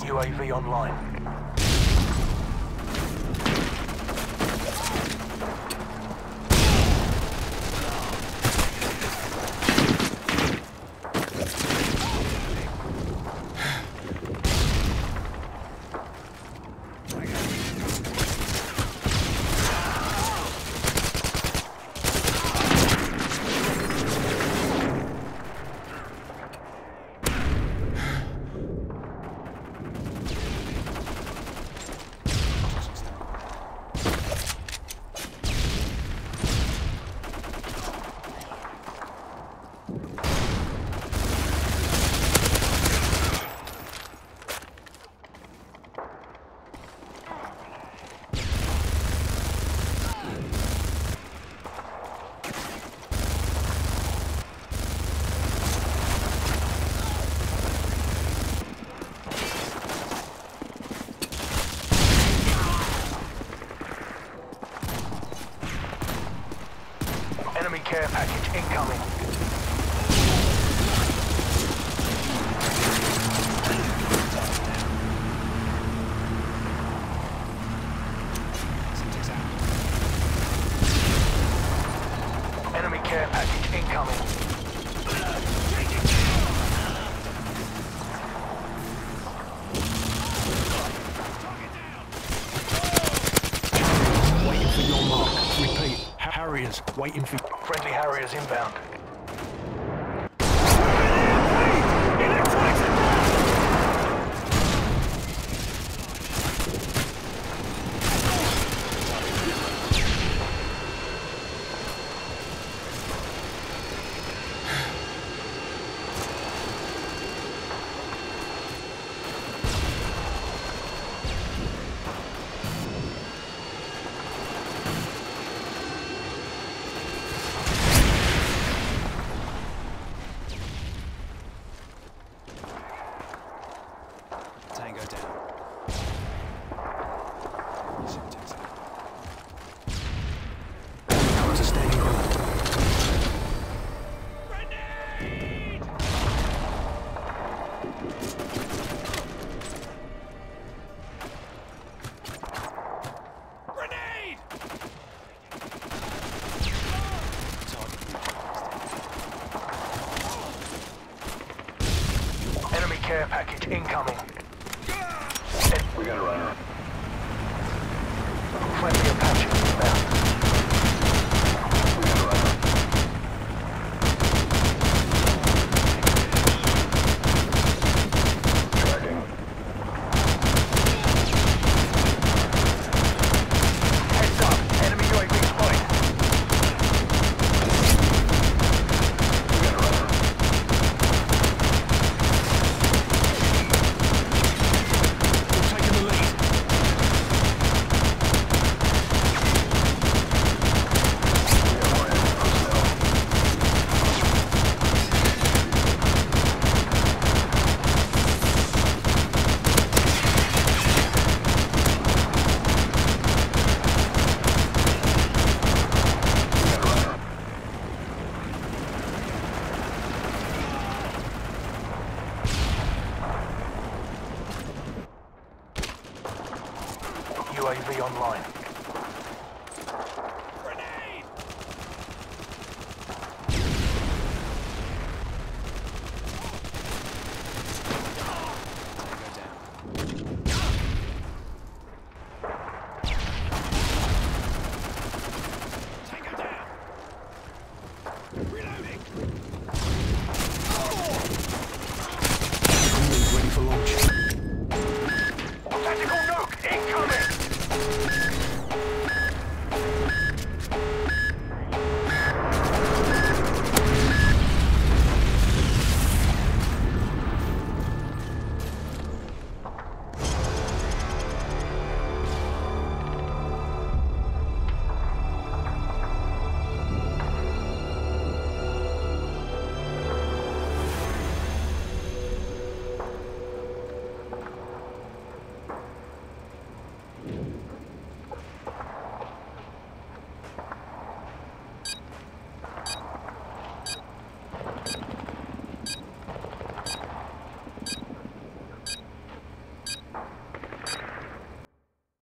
UAV online. Enemy care package incoming. Enemy care package incoming. Waiting for your mark. Repeat. Harriers waiting for... Friendly Harriers inbound. Tango down. Guns are standing on. Grenade! Grenade! Enemy care package incoming. We got a runner. Friendly Apache inbound. We got a runner. Tracking. Heads up, enemy UAV spotted. We got a runner. We're taking the lead. We got more enemy personnel. We got a runner. UAV online.